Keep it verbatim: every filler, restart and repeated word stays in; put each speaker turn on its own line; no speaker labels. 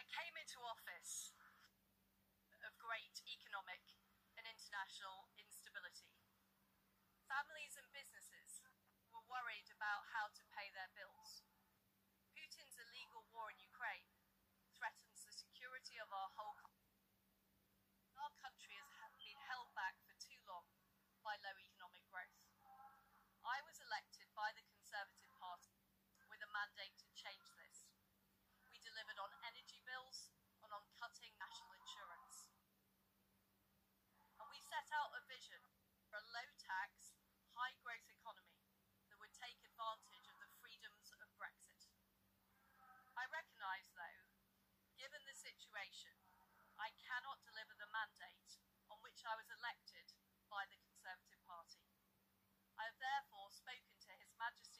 I came into office of great economic and international instability. Families and businesses were worried about how to pay their bills. Putin's illegal war in Ukraine threatens the security of our whole country. Our country has been held back for too long by low economic growth. I was elected by the Conservative Party with a mandate to change this. We delivered on energy bills and on cutting national insurance. And we set out a vision for a low-tax, high-growth economy that would take advantage of the freedoms of Brexit. I recognise, though, given the situation, I cannot deliver the mandate on which I was elected by the Conservative Party. I have therefore spoken to His Majesty